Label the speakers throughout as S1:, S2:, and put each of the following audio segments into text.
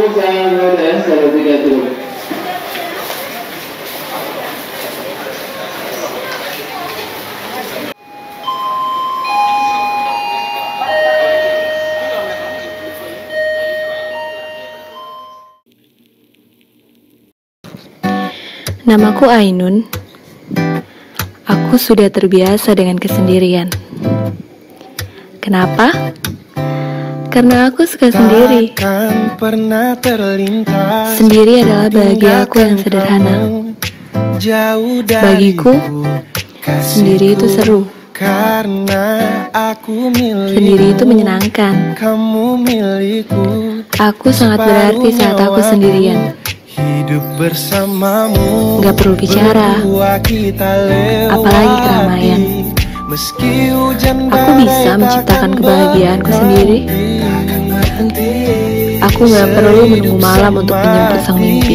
S1: Namaku Ainun. Aku sudah terbiasa dengan kesendirian. Kenapa? Karena aku suka sendiri. Sendiri adalah bahagia aku yang sederhana. Bagiku, sendiri itu seru. Sendiri itu menyenangkan. Aku sangat berarti saat aku sendirian.
S2: Hidup bersamamu,
S1: gak perlu bicara, apalagi keramaian. Aku bisa menciptakan kebahagiaanku sendiri. Aku gak perlu menunggu malam untuk menjemput sang mimpi,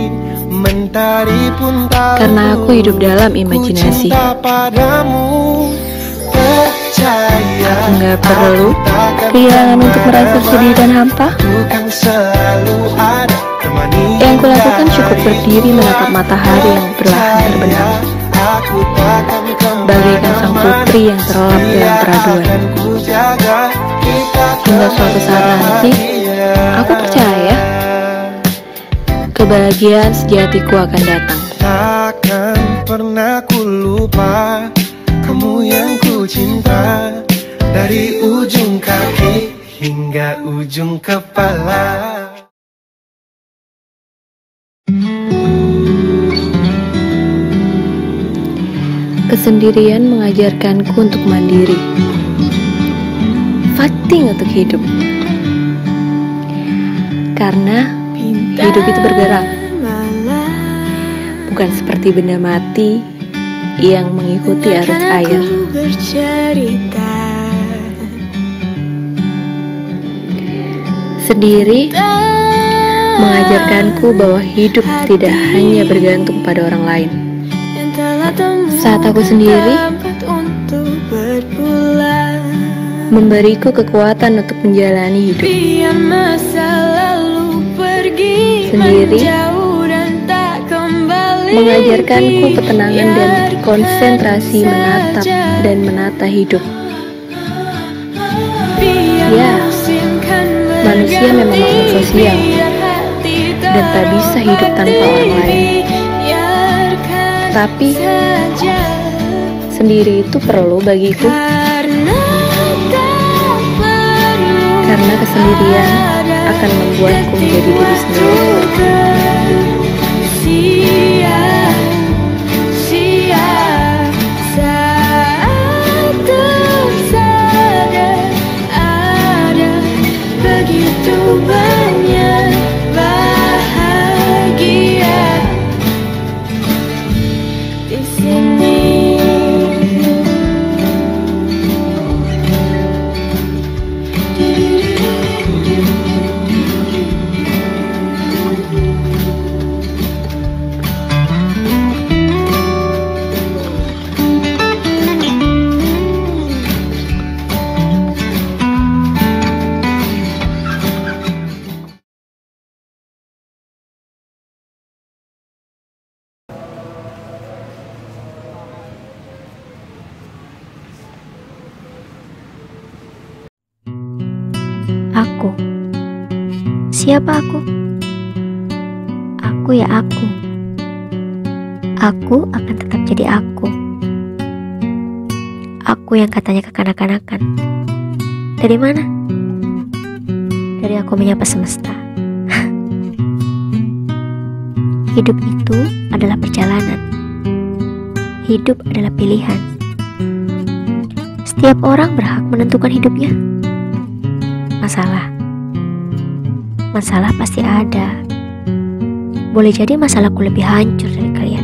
S1: karena aku hidup dalam imajinasi. Aku gak perlu kehilangan untuk merasa sedih dan hampa. Yang kulakukan cukup berdiri menatap matahari yang perlahan terbenam, bagaikan sang putri yang terlelap dalam peraduan. Hingga suatu saat nanti, aku percaya kebahagiaan sejatiku akan datang.
S2: Takkan pernah ku lupa kamu yang ku cinta, dari ujung kaki hingga ujung kepala.
S1: Kesendirian mengajarkanku untuk mandiri, fighting untuk hidup. Karena hidup itu bergerak, bukan seperti benda mati yang mengikuti arus air. Sendiri mengajarkanku bahwa hidup tidak hanya bergantung pada orang lain. Saat aku sendiri, memberiku kekuatan untuk menjalani hidup. Sendiri mengajarkanku ketenangan dan konsentrasi menatap dan menata hidup. Ya, manusia memang makhluk sosial dan tak bisa hidup tanpa orang lain. Tapi sendiri itu perlu bagiku, karena kesendirian akan membuatku menjadi diri sendiri.
S3: Aku. Siapa aku? Aku ya aku. Aku akan tetap jadi aku. Aku yang katanya kekanak-kanakan. Dari mana? Dari aku menyapa semesta. Hidup itu adalah perjalanan. Hidup adalah pilihan. Setiap orang berhak menentukan hidupnya. Masalah pasti ada. Boleh jadi masalahku lebih hancur dari kalian,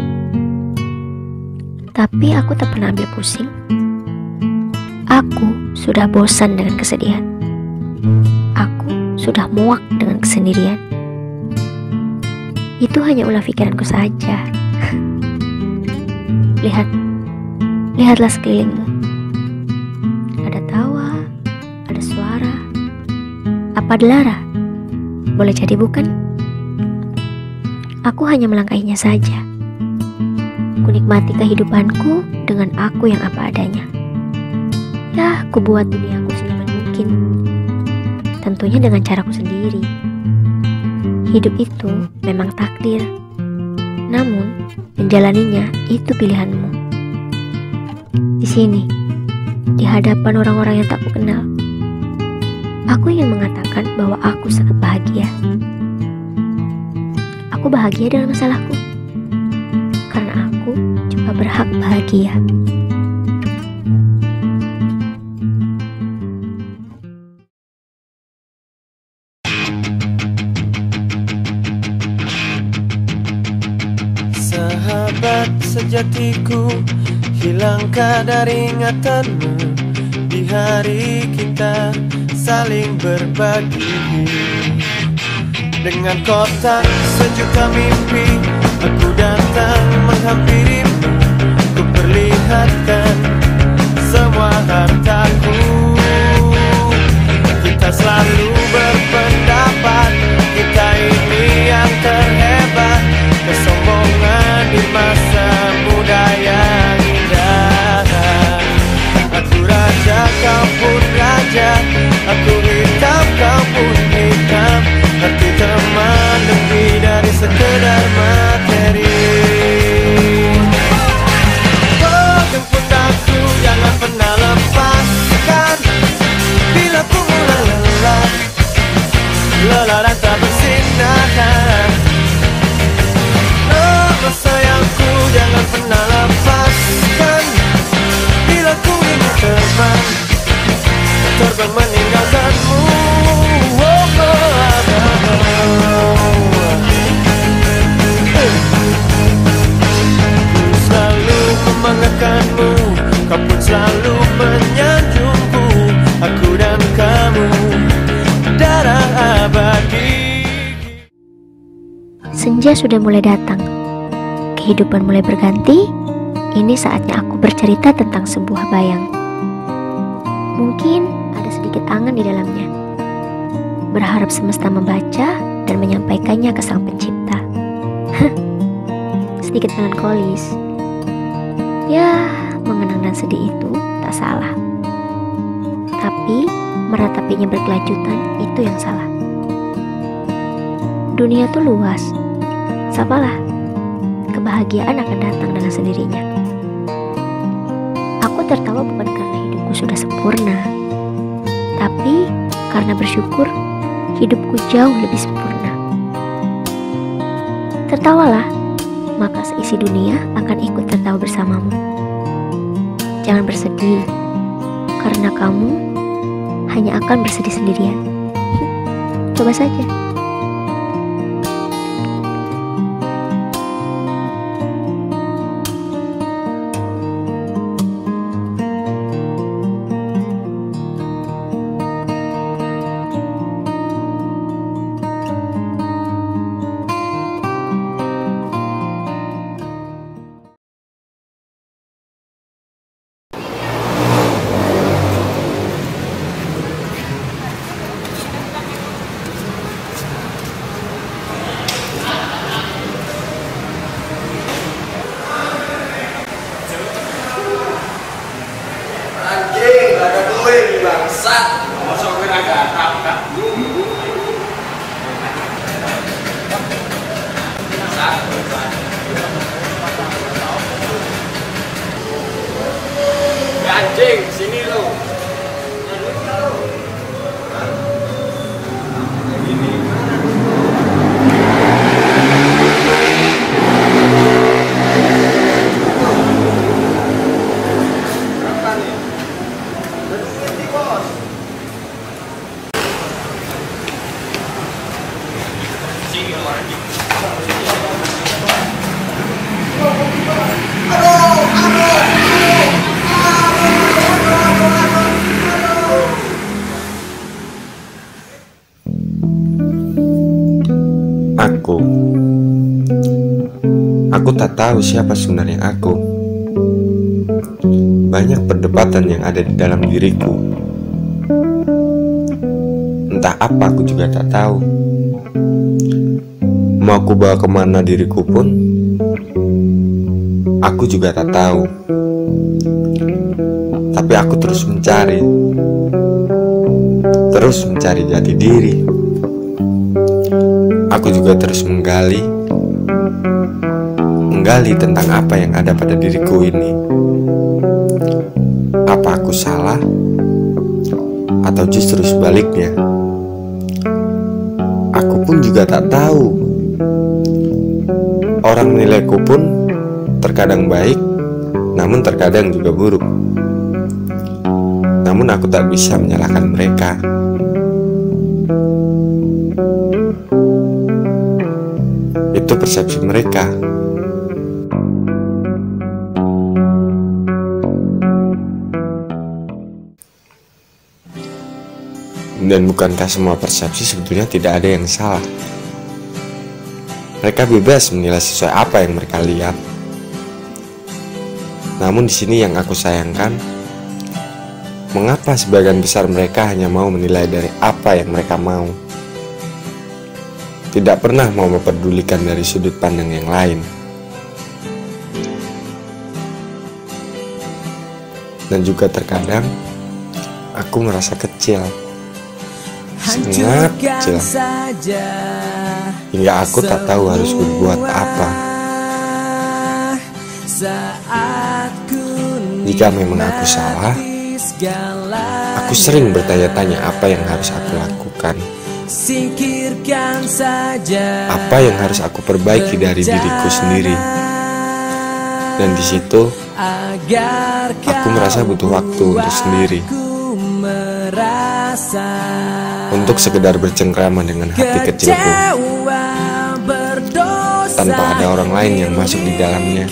S3: tapi aku tak pernah ambil pusing. Aku sudah bosan dengan kesedihan. Aku sudah muak dengan kesendirian. Itu hanya ulah pikiranku saja. Lihatlah sekelilingmu. Ada tawa, ada suara, apa delara? Boleh jadi bukan? Aku hanya melangkahinya saja. Kunikmati kehidupanku dengan aku yang apa adanya. Ya, kubuat duniaku senyaman mungkin. Tentunya dengan caraku sendiri. Hidup itu memang takdir. Namun, menjalaninya itu pilihanmu. Di sini, di hadapan orang-orang yang tak kukenal, aku ingin mengatakan bahwa aku sangat bahagia. Aku bahagia dengan masalahku, karena aku juga berhak bahagia.
S2: Sahabat sejatiku, hilangkah dari ingatanmu di hari kita saling berbagi. Dengan kotak sejuta mimpi, aku datang menghampirimu. Ku perlihatkan semua hartaku. Kita selalu berpendapat, kita ini yang terhebat. Kesombongan di masa muda yang indah. Aku raja, kau pun raja. Aku hitam, kau pun hitam. Arti teman lebih dari sekedar materi. Oh, jemput aku, jangan pernah lepaskan. Bila ku mulai lelah, lelah dan tak bersinar. Oh, sayangku, jangan pernah lepaskan. Bila ku ingin terbang, terbang meninggalkanmu. Selalu membanggakanmu, kau pun selalu menyanjungku. Aku dan kamu, darah abadi.
S3: Senja sudah mulai datang, kehidupan mulai berganti. Ini saatnya aku bercerita tentang sebuah bayang. Mungkin ada sedikit angan di dalamnya. Berharap semesta membaca dan menyampaikannya ke sang pencipta. Sedikit melankolis. Ya, mengenang dan sedih itu tak salah. Tapi meratapinya berkelanjutan itu yang salah. Dunia tuh luas. Sabarlah, kebahagiaan akan datang dengan sendirinya. Aku tertawa bukan karena hidupku sudah sempurna, tapi karena bersyukur hidupku jauh lebih sempurna. Tertawalah, maka seisi dunia akan ikut tertawa bersamamu. Jangan bersedih, karena kamu hanya akan bersedih sendirian. Coba saja.
S4: Anjing, sini lo.
S5: Aku tak tahu siapa sebenarnya aku. Banyak perdebatan yang ada di dalam diriku. Entah apa aku juga tak tahu. Mau ku bawa kemana diriku pun, aku juga tak tahu. Tapi aku terus mencari jati diri. Aku juga terus menggali tentang apa yang ada pada diriku ini. Apa aku salah? Atau justru sebaliknya? Aku pun juga tak tahu. Orang menilaiku pun terkadang baik, namun terkadang juga buruk. Namun aku tak bisa menyalahkan mereka. Itu persepsi mereka. Dan bukankah semua persepsi sebetulnya tidak ada yang salah? Mereka bebas menilai sesuai apa yang mereka lihat. Namun di sini yang aku sayangkan, mengapa sebagian besar mereka hanya mau menilai dari apa yang mereka mau, tidak pernah mau memperdulikan dari sudut pandang yang lain. Dan juga terkadang aku merasa kecil, sangat kecil, hingga aku tak tahu harus berbuat apa. Jika memang aku salah, aku sering bertanya-tanya apa yang harus aku lakukan, apa yang harus aku perbaiki dari diriku sendiri. Dan di situ aku merasa butuh waktu untuk sendiri, untuk sekedar bercengkrama dengan hati kecilku, tanpa ada orang lain yang masuk di dalamnya.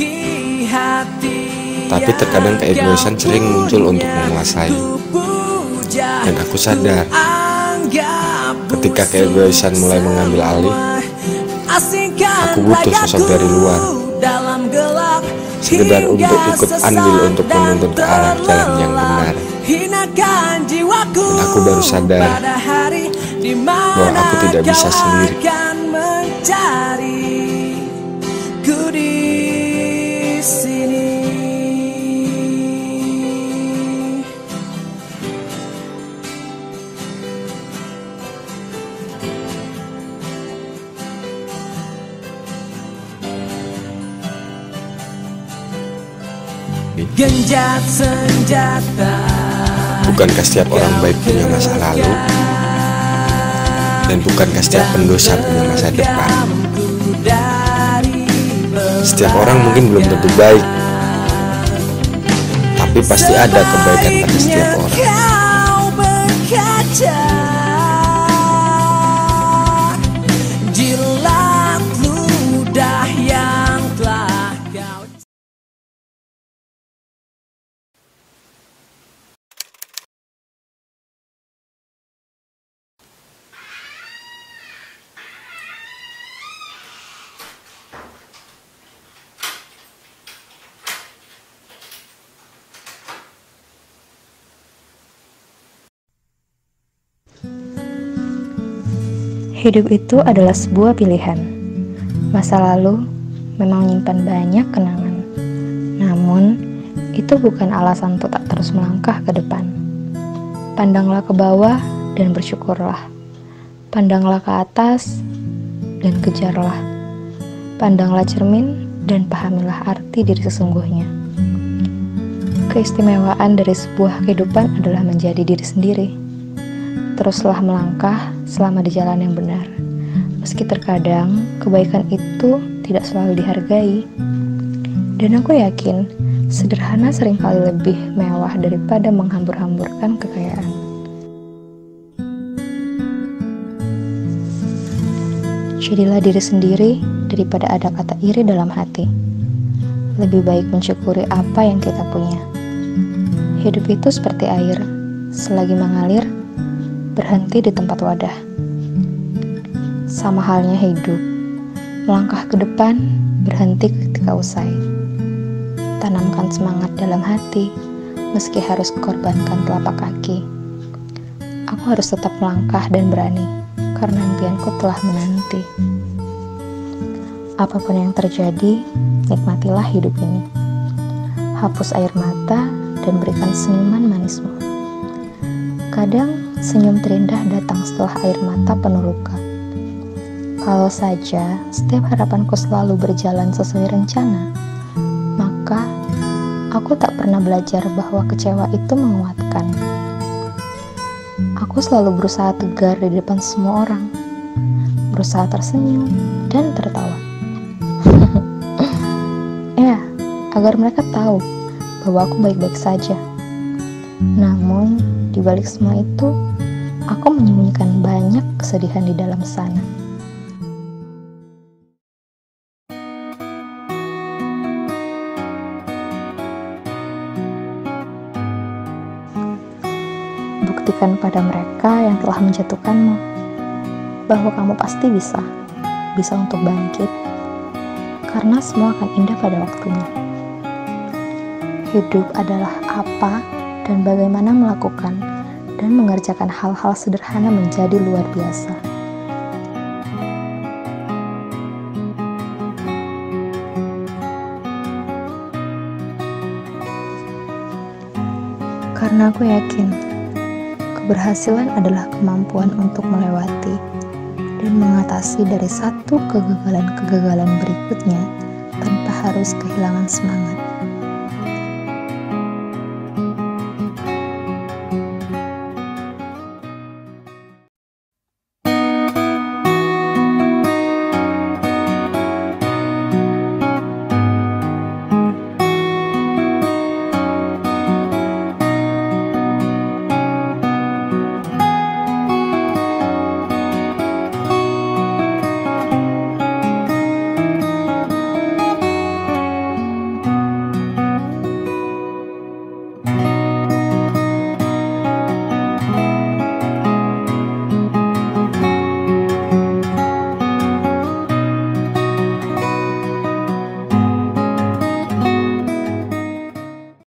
S5: Tapi terkadang keegoisan sering muncul untuk menguasai. Dan aku sadar, ketika keegoisan mulai mengambil alih, aku butuh sosok dari luar, sekedar untuk ikut andil untuk menuntun ke arah jalan yang benar. Dan aku baru sadar bahwa aku tidak bisa sendiri.
S2: Genjat senjata.
S5: Bukankah setiap orang baik punya masa lalu? Dan bukankah setiap pendosa punya masa depan? Setiap orang mungkin belum tentu baik, tapi pasti ada kebaikan pada setiap orang.
S2: Jilat ludah yang telah kau.
S1: Hidup itu adalah sebuah pilihan. Masa lalu memang menyimpan banyak kenangan. Namun, itu bukan alasan untuk tak terus melangkah ke depan. Pandanglah ke bawah dan bersyukurlah. Pandanglah ke atas dan kejarlah. Pandanglah cermin dan pahamilah arti diri sesungguhnya. Keistimewaan dari sebuah kehidupan adalah menjadi diri sendiri. Teruslah melangkah selama di jalan yang benar. Meski terkadang kebaikan itu tidak selalu dihargai. Dan aku yakin sederhana seringkali lebih mewah daripada menghambur-hamburkan kekayaan. Jadilah diri sendiri daripada ada kata iri dalam hati. Lebih baik mensyukuri apa yang kita punya. Hidup itu seperti air, selagi mengalir, berhenti di tempat wadah. Sama halnya hidup, melangkah ke depan, berhenti ketika usai. Tanamkan semangat dalam hati, meski harus korbankan telapak kaki. Aku harus tetap melangkah dan berani, karena impianku telah menanti. Apapun yang terjadi, nikmatilah hidup ini. Hapus air mata dan berikan senyuman manismu. Kadang senyum terindah datang setelah air mata penuh luka. Kalau saja setiap harapanku selalu berjalan sesuai rencana, maka aku tak pernah belajar bahwa kecewa itu menguatkan. Aku selalu berusaha tegar di depan semua orang, berusaha tersenyum dan tertawa. Ya, agar mereka tahu bahwa aku baik-baik saja. Namun, di balik semua itu, aku menyembunyikan banyak kesedihan di dalam sana. Buktikan pada mereka yang telah menjatuhkanmu bahwa kamu pasti bisa untuk bangkit, karena semua akan indah pada waktunya. Hidup adalah apa dan bagaimana melakukan dan mengerjakan hal-hal sederhana menjadi luar biasa. Karena aku yakin keberhasilan adalah kemampuan untuk melewati dan mengatasi dari satu kegagalan-kegagalan berikutnya tanpa harus kehilangan semangat.